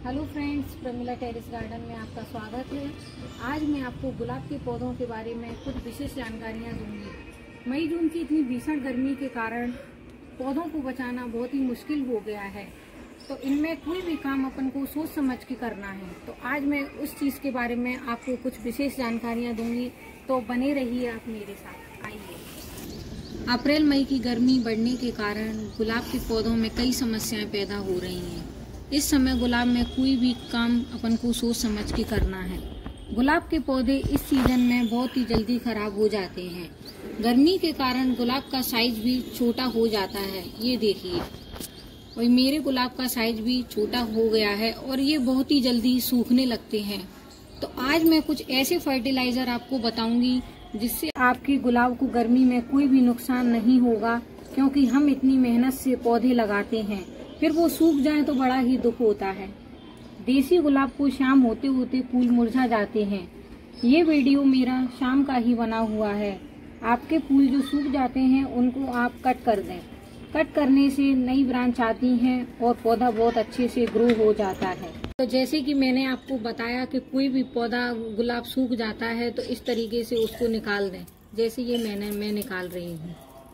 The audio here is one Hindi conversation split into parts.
Hello friends, Pramila terrace garden में आपका स्वागत है। आज मैं आपको गुलाब के पौधों के बारे में कुछ विशेष जानकारियाँ दूंगी। मई जून की इतनी भीषण गर्मी के कारण पौधों को बचाना बहुत ही मुश्किल हो गया है, तो इनमें कोई भी काम अपन को सोच समझ के करना है। तो आज मैं उस चीज़ के बारे में आपको कुछ विशेष जानकारियाँ दूंगी, तो बने रहिए आप मेरे साथ। आइए। अप्रैल मई की गर्मी बढ़ने के कारण गुलाब के पौधों में कई समस्याएं पैदा हो रही हैं। इस समय गुलाब में कोई भी काम अपन को सोच समझ के करना है। गुलाब के पौधे इस सीजन में बहुत ही जल्दी खराब हो जाते हैं। गर्मी के कारण गुलाब का साइज भी छोटा हो जाता है। ये देखिए, और मेरे गुलाब का साइज भी छोटा हो गया है और ये बहुत ही जल्दी सूखने लगते हैं। तो आज मैं कुछ ऐसे फर्टिलाइजर आपको बताऊंगी जिससे आपकी गुलाब को गर्मी में कोई भी नुकसान नहीं होगा, क्योंकि हम इतनी मेहनत से पौधे लगाते हैं, फिर वो सूख जाए तो बड़ा ही दुख होता है। देसी गुलाब को शाम होते होते फूल मुरझा जाते हैं। ये वीडियो मेरा शाम का ही बना हुआ है। आपके फूल जो सूख जाते हैं उनको आप कट कर दें। कट करने से नई ब्रांच आती हैं और पौधा बहुत अच्छे से ग्रो हो जाता है। तो जैसे कि मैंने आपको बताया कि कोई भी पौधा गुलाब सूख जाता है तो इस तरीके से उसको निकाल दें, जैसे ये मैं निकाल रही हूँ।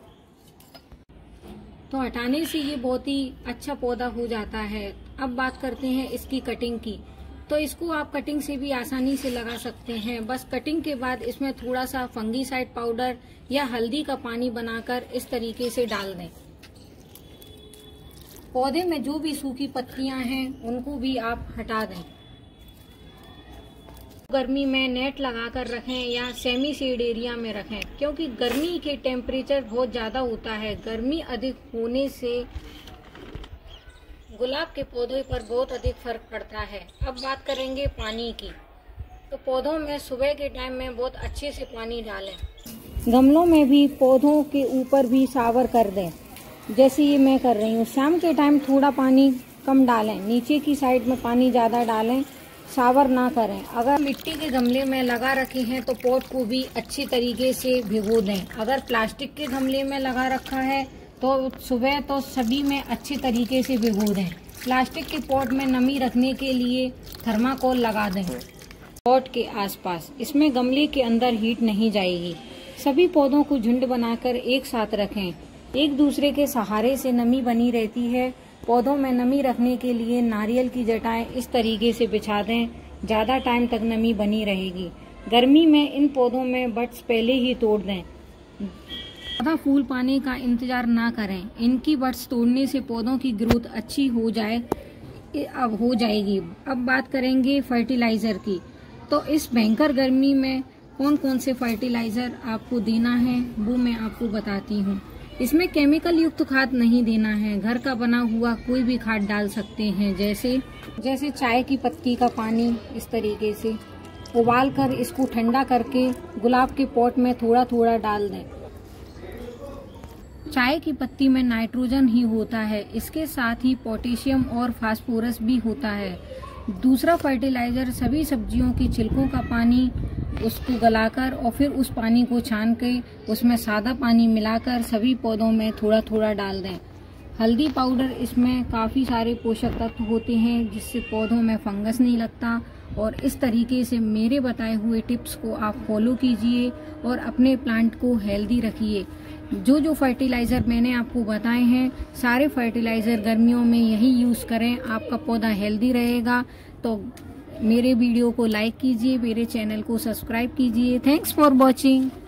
तो हटाने से ये बहुत ही अच्छा पौधा हो जाता है। अब बात करते हैं इसकी कटिंग की। तो इसको आप कटिंग से भी आसानी से लगा सकते हैं। बस कटिंग के बाद इसमें थोड़ा सा फंगीसाइड पाउडर या हल्दी का पानी बनाकर इस तरीके से डाल दें। पौधे में जो भी सूखी पत्तियां हैं उनको भी आप हटा दें। गर्मी में नेट लगाकर रखें या सेमी शेड एरिया में रखें, क्योंकि गर्मी के टेम्परेचर बहुत ज़्यादा होता है। गर्मी अधिक होने से गुलाब के पौधे पर बहुत अधिक फर्क पड़ता है। अब बात करेंगे पानी की। तो पौधों में सुबह के टाइम में बहुत अच्छे से पानी डालें। गमलों में भी पौधों के ऊपर भी शावर कर दें, जैसे ये मैं कर रही हूँ। शाम के टाइम थोड़ा पानी कम डालें, नीचे की साइड में पानी ज़्यादा डालें, शावर ना करें। अगर मिट्टी के गमले में लगा रखे हैं तो पॉट को भी अच्छी तरीके से भिगो दें। अगर प्लास्टिक के गमले में लगा रखा है तो सुबह तो सभी में अच्छी तरीके से भिगो दें। प्लास्टिक के पॉट में नमी रखने के लिए थर्माकोल लगा दें पॉट के आसपास। इसमें गमले के अंदर हीट नहीं जाएगी। सभी पौधों को झुंड बनाकर एक साथ रखें। एक दूसरे के सहारे से नमी बनी रहती है। पौधों में नमी रखने के लिए नारियल की जटाएं इस तरीके से बिछा दें, ज़्यादा टाइम तक नमी बनी रहेगी। गर्मी में इन पौधों में बड्स पहले ही तोड़ दें। ज़्यादा फूल पाने का इंतजार ना करें। इनकी बड्स तोड़ने से पौधों की ग्रोथ अच्छी हो जाएगी। अब बात करेंगे फर्टिलाइज़र की। तो इस भयंकर गर्मी में कौन कौन से फर्टिलाइज़र आपको देना है वो मैं आपको बताती हूँ। इसमें केमिकल युक्त खाद नहीं देना है। घर का बना हुआ कोई भी खाद डाल सकते हैं, जैसे चाय की पत्ती का पानी इस तरीके से उबाल कर इसको ठंडा करके गुलाब के पॉट में थोड़ा थोड़ा डाल दें। चाय की पत्ती में नाइट्रोजन ही होता है, इसके साथ ही पोटेशियम और फास्फोरस भी होता है। दूसरा फर्टिलाइजर सभी सब्जियों की छिलकों का पानी, उसको गलाकर और फिर उस पानी को छान के उसमें सादा पानी मिलाकर सभी पौधों में थोड़ा थोड़ा डाल दें। हल्दी पाउडर, इसमें काफ़ी सारे पोषक तत्व होते हैं जिससे पौधों में फंगस नहीं लगता। और इस तरीके से मेरे बताए हुए टिप्स को आप फॉलो कीजिए और अपने प्लांट को हेल्दी रखिए। जो फर्टिलाइज़र मैंने आपको बताए हैं, सारे फर्टिलाइज़र गर्मियों में यही यूज़ करें, आपका पौधा हेल्दी रहेगा। तो मेरे वीडियो को लाइक कीजिए, मेरे चैनल को सब्सक्राइब कीजिए। Thanks for watching.